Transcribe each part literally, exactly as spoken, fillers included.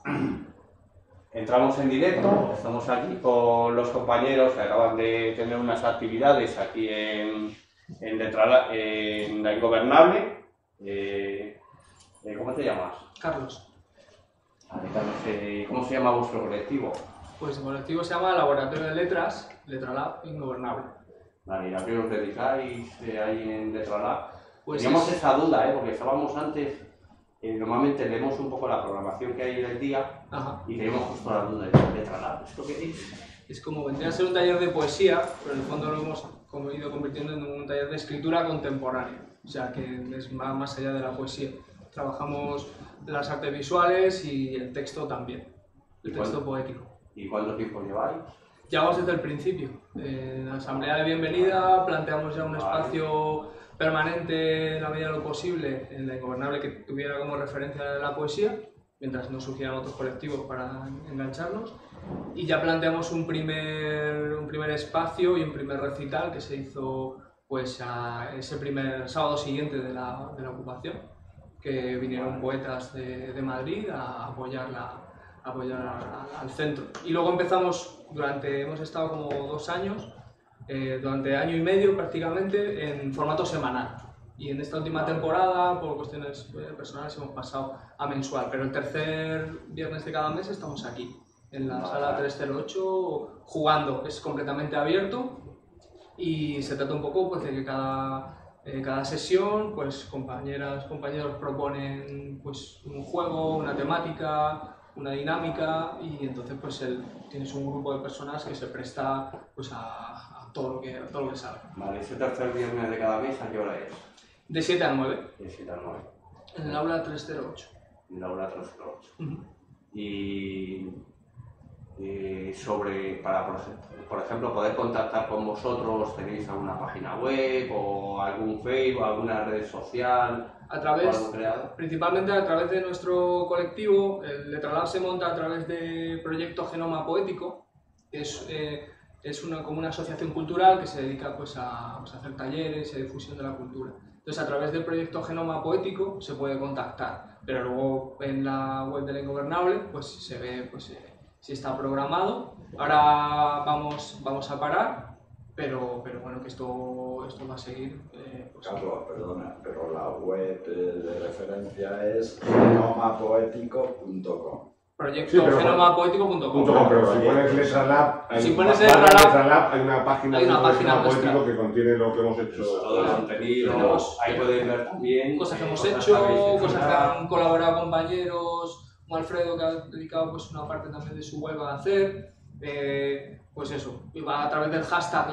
Entramos en directo, estamos aquí con los compañeros que acaban de tener unas actividades aquí en, en, Letra, en La Ingobernable. Eh, ¿Cómo te llamas? Carlos. Vale, Carlos, eh, ¿cómo se llama vuestro colectivo? Pues el colectivo se llama Laboratorio de Letras, Letralab Ingobernable. Vale, ¿y a qué os dedicáis eh, ahí en Letralab? Pues Teníamos es... esa duda, ¿eh? Porque estábamos antes, eh, normalmente leemos un poco la programación que hay en el día. Ajá. Y teníamos justo la duda de Letralab. ¿Esto qué es? Es como vendría a ser un taller de poesía, pero en el fondo lo hemos ido convirtiendo en un taller de escritura contemporánea. O sea, que es más, más allá de la poesía. Trabajamos las artes visuales y el texto también, el texto poético. ¿Y cuánto tiempo lleváis? Llevamos desde el principio. En la asamblea de bienvenida planteamos ya un vale. espacio permanente en la medida de lo posible en La Ingobernable que tuviera como referencia la poesía, mientras no surgieran otros colectivos para engancharnos. Y ya planteamos un primer, un primer espacio y un primer recital que se hizo pues, a ese primer sábado siguiente de la, de la ocupación, que vinieron poetas de, de Madrid a apoyar, la, a apoyar a, al centro. Y luego empezamos, durante, hemos estado como dos años, eh, durante año y medio prácticamente, en formato semanal. Y en esta última temporada, por cuestiones personales, hemos pasado a mensual. Pero el tercer viernes de cada mes estamos aquí, en la sala trescientos ocho, jugando. Es completamente abierto y se trata un poco pues, de que cada... Eh, cada sesión, pues compañeras, compañeros proponen pues, un juego, una temática, una dinámica y entonces pues el, tienes un grupo de personas que se presta pues, a, a, todo lo que, a todo lo que sabe. Vale, ese tercer viernes de cada mes, ¿a qué hora es? De siete a nueve. De siete a nueve. En el aula trescientos ocho. En el aula trescientos ocho. Uh-huh. Y... Eh, sobre, para por ejemplo, por ejemplo, poder contactar con vosotros, ¿tenéis alguna página web o algún Facebook, alguna red social? A través, principalmente a través de nuestro colectivo. El Letralab se monta a través de Proyecto Genoma Poético, que es, eh, es una, como una asociación cultural que se dedica pues, a, pues, a hacer talleres y a difusión de la cultura. Entonces, a través del Proyecto Genoma Poético se puede contactar, pero luego en la web de La Ingobernable pues, se ve pues, eh, si está programado. Ahora vamos, vamos a parar, pero, pero bueno, que esto, esto va a seguir. Eh, pues, Carlos, perdona, pero la web de referencia es genoma poético punto com. Proyecto genoma poético punto com. Pero si pones Letralab, hay, si pones Letralab, hay una página hay una de página poético que contiene lo que hemos hecho. Todo el contenido, ahí podéis ver también cosas que hemos cosas hecho, cosas que han colaborado compañeros, como Alfredo, que ha dedicado pues, una parte también de su web a hacer. Eh, pues eso, y va a través del hashtag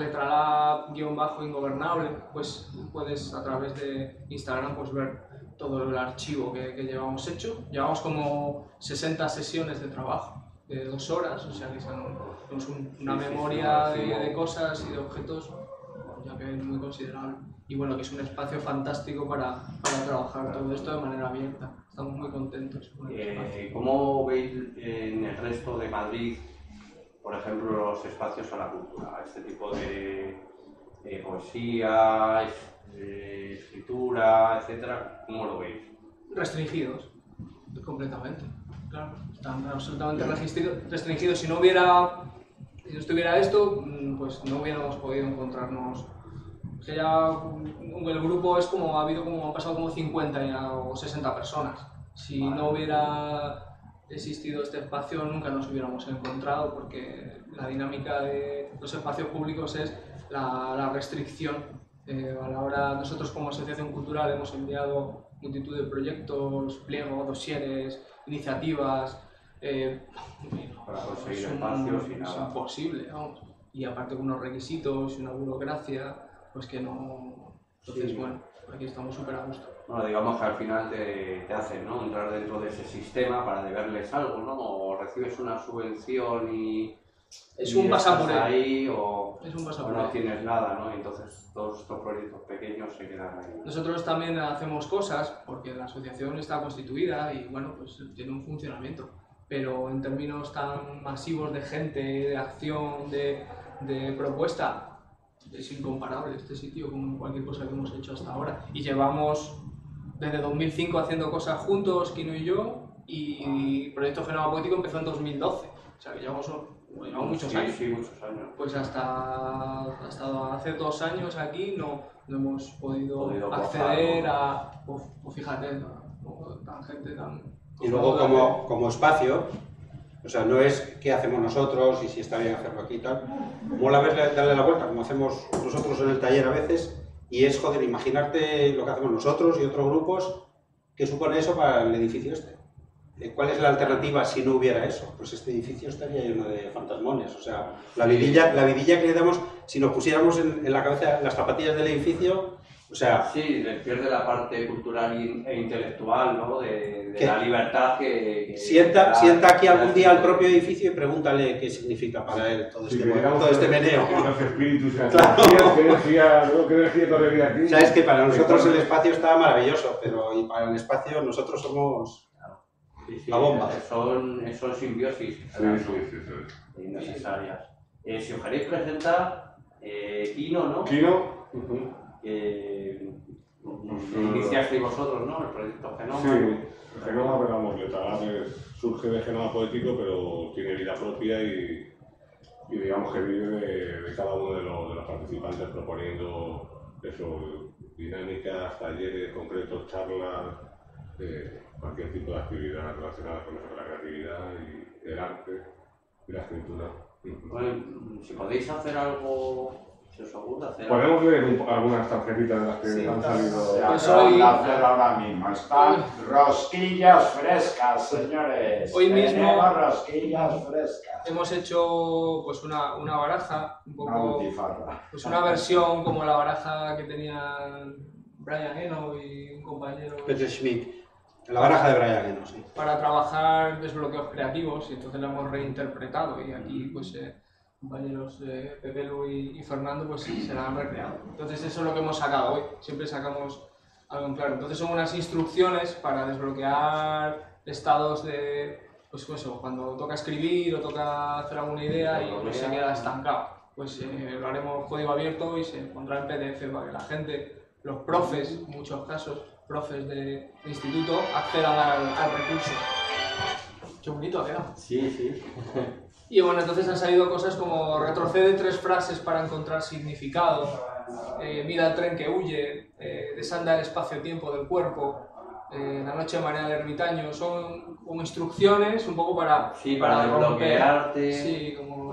Letralab-ingobernable, pues puedes a través de Instagram pues, ver todo el archivo que, que llevamos hecho. Llevamos como sesenta sesiones de trabajo, de dos horas, o sea que tenemos un, una sí, memoria sí, sí, de, de cosas y de objetos ya que es muy considerable. Y bueno, que es un espacio fantástico para, para trabajar todo esto de manera abierta. Estamos muy contentos con el espacio. Eh, ¿Cómo veis en el resto de Madrid, por ejemplo, los espacios a la cultura? Este tipo de, de poesía, de escritura, etcétera, ¿cómo lo veis? Restringidos, completamente. Claro, están absolutamente restringidos. Si no hubiera, si no estuviera esto, pues no hubiéramos podido encontrarnos. O sea, ya el grupo es como ha habido como han pasado como cincuenta o sesenta personas. Si vale. no hubiera existido este espacio nunca nos hubiéramos encontrado, porque la dinámica de los espacios públicos es la, la restricción. Eh, a la hora, nosotros como asociación cultural hemos enviado multitud de proyectos, pliegos, dosieres, iniciativas. Eh, no, para conseguir es un, espacios y nada. Es imposible, vamos. Y aparte con unos requisitos y una burocracia, pues que no... Entonces, sí. bueno, aquí estamos súper a gusto. Bueno, digamos que al final te, te hacen, ¿no?, entrar dentro de ese sistema para deberles algo, ¿no? O recibes una subvención y... Es y un pasapuré. Ahí o, es un o no tienes nada, ¿no? Entonces todos estos proyectos pequeños se quedan ahí. Nosotros también hacemos cosas porque la asociación está constituida y, bueno, pues tiene un funcionamiento. Pero en términos tan masivos de gente, de acción, de, de propuesta, es incomparable este sitio con cualquier cosa que hemos hecho hasta ahora. Y llevamos desde dos mil cinco haciendo cosas juntos, Kino y yo, y Proyecto Genoma Poético empezó en dos mil doce, o sea que llevamos, llevamos muchos sí, años. Sí, muchos años. Pues hasta, hasta hace dos años aquí no, no hemos podido, Podido acceder bajar, a, o, o fíjate, no, tan gente tan... Y luego como, como espacio, o sea, no es qué hacemos nosotros y si está bien hacerlo aquí y tal, mola verle, darle la vuelta, como hacemos nosotros en el taller a veces, y es, joder, imaginarte lo que hacemos nosotros y otros grupos, qué supone eso para el edificio este. ¿Cuál es la alternativa si no hubiera eso? Pues este edificio estaría lleno de fantasmones, o sea, la vidilla, la vidilla que le damos, si nos pusiéramos en, en la cabeza las zapatillas del edificio, o sea... Sí, le pierde la parte cultural e intelectual, ¿no? De, de la libertad que... que sienta, da, sienta aquí algún día al gente. propio edificio y pregúntale qué significa para él todo este, Sí, todo digamos, este meneo. Los espíritus, las Claro. energías, qué energía, ¿no? qué energía correría aquí. Sabes que para nosotros el espacio está maravilloso, pero y para el espacio nosotros somos Sí, sí, la bomba. Son, son simbiosis Sí, sí, sí, sí. necesarias. Eh, si os queréis presentar, eh, Kino, ¿no? Kino, Que iniciasteis vosotros, ¿no? El proyecto Genoma. sí, Genoma, pero vamos, Letralab surge de Genoma Poético, pero tiene vida propia y, y digamos que vive de, de cada uno de los, de los participantes proponiendo eso, dinámicas, talleres concretos, charlas, eh, cualquier tipo de actividad relacionada con eso, con la creatividad y el arte y la escritura. Bueno, si podéis hacer algo, si os ocurre hacer algo. Podemos leer un- algunas tarjetitas de las que Sí, han claro. salido. Se Pues acaban hoy- de hacer ahora mismo. Están rosquillas frescas, señores. Hoy mismo- Tenemos rosquillas frescas. Hemos hecho pues una, una baraja, un Una poco, butifarra. pues una versión como la baraja que tenían Brian Eno y un compañero Peter Schmidt, la baraja de Brian Eno, sí. para trabajar desbloqueos creativos y entonces la hemos reinterpretado y aquí pues eh, compañeros eh, Pepe, Lu y, y Fernando pues se la han recreado. Entonces eso es lo que hemos sacado hoy, siempre sacamos algo en claro. Entonces son unas instrucciones para desbloquear estados de, pues eso, cuando toca escribir o toca hacer alguna idea y pues, se queda estancado. Pues eh, lo haremos código abierto y se pondrá en P D F para que la gente, los profes, en muchos casos, profes de, de instituto, accedan al, al recurso. Qué bonito ha quedado. Sí, sí. Y bueno, entonces han salido cosas como retrocede tres frases para encontrar significado, eh, mira el tren que huye, eh, desanda el espacio-tiempo del cuerpo, eh, la noche marea del ermitaño, son como instrucciones un poco para... Sí, para desbloquearte. Sí, como...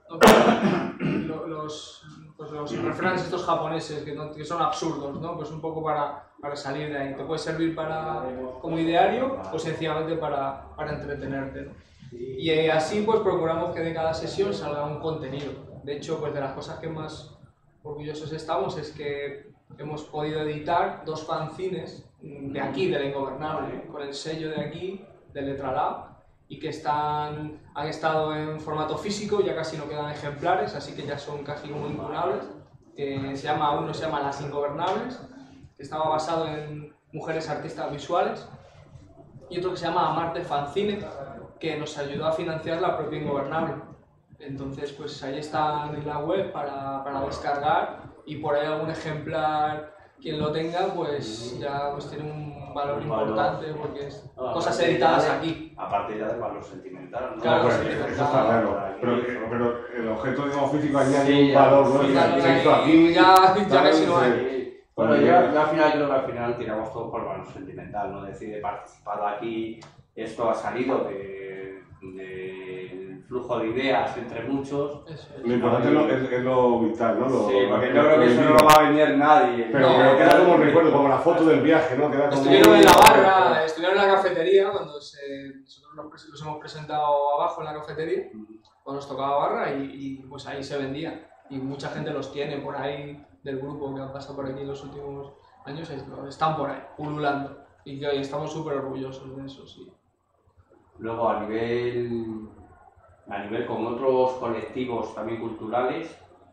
lo- los, pues los refranes estos japoneses que, no- que son absurdos, ¿no? Pues un poco para, para salir de ahí. Te puede servir para, como ideario o sencillamente para, para entretenerte, ¿no? Y eh, así pues procuramos que de cada sesión salga un contenido. De hecho, pues de las cosas que más orgullosos estamos es que hemos podido editar dos fanzines de aquí, de La Ingobernable, con el sello de aquí, de Letralab, y que están, han estado en formato físico, ya casi no quedan ejemplares, así que ya son casi como incunables. Eh, se llama, uno se llama Las Ingobernables, que estaba basado en mujeres artistas visuales, y otro que se llama Amarte Fanzine, que nos ayudó a financiar la propia Ingobernable. Entonces, pues ahí están en la web para, para descargar y por ahí algún ejemplar, quien lo tenga, pues ya pues tiene un valor Un valor. importante porque es No, cosas aparte editadas ya de- aquí. Aparte ya del valor sentimental, ¿no? Claro, Pues, sí, eso está- está claro. Pero, pero el objeto digamos, físico añade Sí, un ya, valor, ¿no? sí, Y ya, se hizo ya, aquí. ya- ya tal, casi no se- hay. Sí. Bueno, yo, yo al final creo que al final tiramos todo por el valor sentimental, ¿no? Decir, he participado aquí, esto ha salido de, del flujo de ideas entre muchos. Eso es. Lo importante es lo, es, es lo vital, ¿no? Lo, Sí, porque lo- yo creo que eso no lo va a venir nadie. Pero, No, pero queda como no, recuerdo, como la foto del viaje, ¿no? Queda como... Estuvieron en la barra, estuvieron en la cafetería cuando se, nosotros los, pres- los hemos presentado abajo en la cafetería, cuando nos tocaba barra y, y, pues ahí se vendían. Y mucha gente los tiene por ahí del grupo que han pasado por aquí en los últimos años, están por ahí, pululando. Y que hoy estamos súper orgullosos de eso, sí. Luego a nivel, a nivel con otros colectivos también culturales,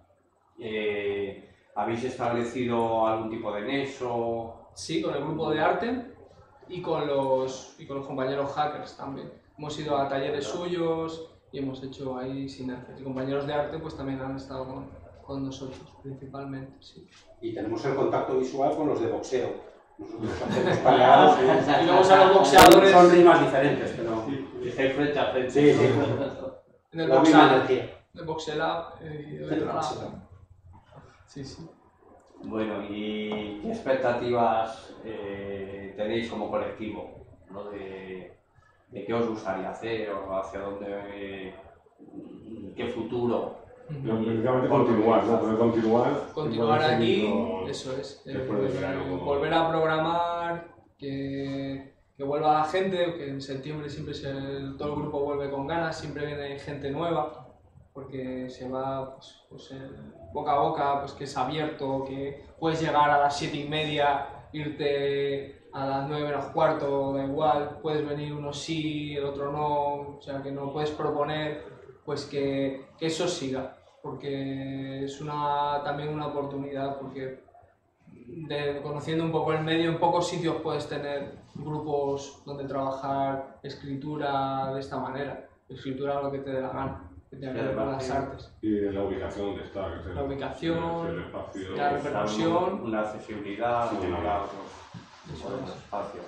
eh, ¿habéis establecido algún tipo de nexo? Sí, con el grupo de arte y con los, y con los compañeros hackers también. Hemos ido a talleres suyos y hemos hecho ahí sinergias. Y compañeros de arte pues también han estado con, con nosotros, principalmente, sí. Y tenemos el contacto visual con los de boxeo. Nosotros hacemos paleados Y luego a los boxeadores. son rimas diferentes, pero... Dice frente a frente. Sí, sí. En el La misma boxeo, energía. en el boxeo lab, eh, de Letra Lab. Sí, sí. Bueno, ¿y qué expectativas eh, tenéis como colectivo? ¿No? De, de qué os gustaría hacer o hacia dónde, eh, qué futuro. No, precisamente continuar, ¿no? Poder continuar. Continuar poder aquí, seguirlo eso es. eh, después del verano. volver a programar, que, que vuelva la gente, que en septiembre siempre se, todo el grupo vuelve con ganas, siempre viene gente nueva, porque se va pues, pues, eh, boca a boca, pues que es abierto, que puedes llegar a las siete y media, irte a las nueve menos cuarto, da igual, puedes venir uno sí, el otro no, o sea que no puedes proponer, pues que, que eso siga, porque es una, también una oportunidad, porque de, conociendo un poco el medio, en pocos sitios puedes tener grupos donde trabajar escritura de esta manera, escritura lo que te dé la gana. Que tenga que ver con las artes. Y la ubicación donde está. Que es el, La ubicación, el espacio, la repercusión, una accesibilidad sí, que no da otros espacios.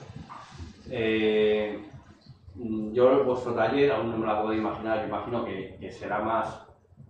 Eh, yo, vuestro taller, aún no me la puedo imaginar, yo imagino que, que será más,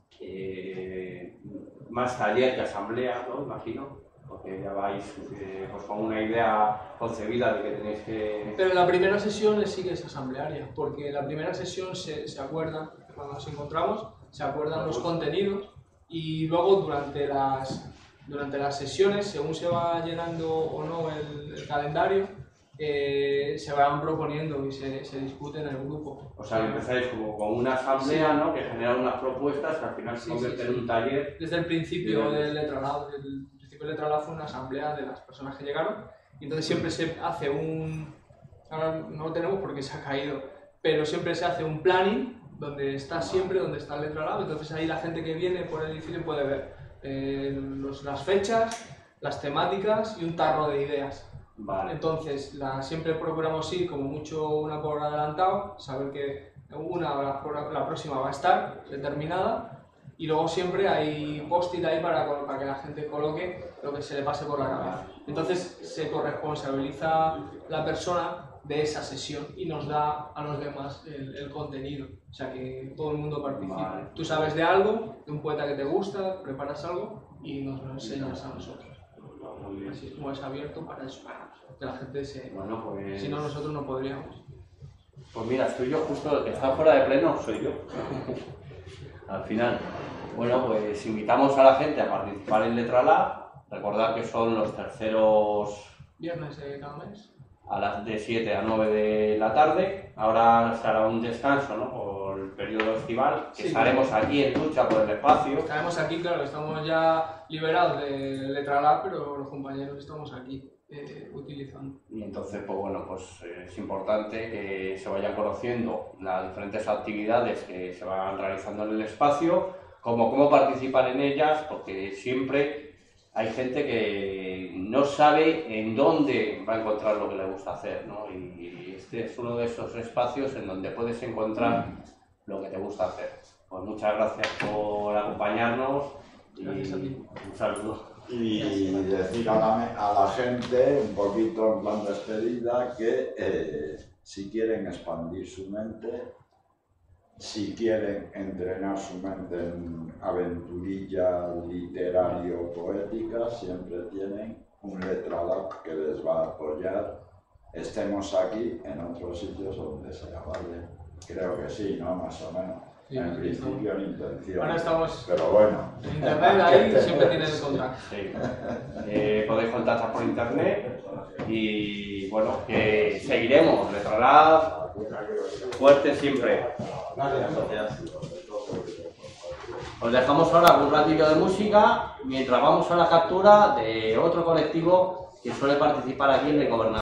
eh, más taller que asamblea, ¿no? Imagino, porque ya vais eh, pues con una idea concebida de que tenéis que... Pero la primera sesión sí que es asamblearia, porque la primera sesión se, se acuerdan, cuando nos encontramos, se acuerdan los contenidos y luego durante las, durante las sesiones, según se va llenando o no el, el calendario, eh, se van proponiendo y se, se discute en el grupo. O sea, que empezáis como con una asamblea, Sí. ¿no? Que genera unas propuestas que al final se Sí, convierten sí, sí. en un taller. Desde el principio Bien. del Letra Lab, el principio del Letra Lab fue una asamblea de las personas que llegaron y entonces siempre se hace un... Ahora no lo tenemos porque se ha caído, pero siempre se hace un planning donde está siempre, donde está el Letra Lab, entonces ahí la gente que viene por el edificio puede ver eh, los, las fechas, las temáticas y un tarro de ideas. Vale. Entonces la, siempre procuramos ir como mucho una por adelantado, saber que una la, la próxima va a estar determinada y luego siempre hay post-it ahí para, para que la gente coloque lo que se le pase por la cabeza. Entonces se corresponsabiliza la persona de esa sesión y nos da a los demás el, el contenido, o sea que todo el mundo participa. Vale. Tú sabes de algo, de un poeta que te gusta, preparas algo y nos lo enseñas a nosotros. Muy bien. Así es como es abierto para eso, para que la gente se... Bueno, pues... Si no, nosotros no podríamos. Pues mira, estoy yo justo, el que está fuera de pleno soy yo. Al final. Bueno, pues invitamos a la gente a participar en Letra Lab. Recordad que son los terceros Viernes de cada mes. a las de siete a nueve de la tarde. Ahora se hará un descanso, ¿no? Por el periodo estival, que Sí. estaremos aquí en lucha por el espacio. Estaremos aquí, claro, estamos ya liberados de Letra Lab, pero los compañeros estamos aquí eh, utilizando. Y entonces, pues bueno, pues eh, es importante que se vayan conociendo las diferentes actividades que se van realizando en el espacio, como cómo participar en ellas, porque siempre hay gente que no sabe en dónde va a encontrar lo que le gusta hacer, ¿no? Y este es uno de esos espacios en donde puedes encontrar lo que te gusta hacer. Pues muchas gracias por acompañarnos y Gracias a ti. un saludo. Y decir a la, a la gente, un poquito en plan despedida, que eh, si quieren expandir su mente, si quieren entrenar su mente en aventurilla literario-poética, siempre tienen un Letra Lab que les va a apoyar. Estemos aquí, en otros sitios donde sea, ¿vale? Creo que sí, ¿no? Más o menos. Sí, en sí, principio, en intención. Ahora estamos Pero bueno. en internet, ahí siempre tienen el contacto. Sí. Eh, podéis contactar por internet y bueno, que seguiremos Letra Lab fuerte siempre. Gracias. Os dejamos ahora un ratillo de música mientras vamos a la captura de otro colectivo que suele participar aquí en el Gobernador.